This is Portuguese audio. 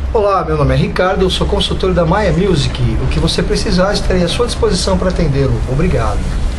Olá, meu nome é Ricardo, eu sou consultor da Maia Music. O que você precisar, estarei à sua disposição para atendê-lo. Obrigado.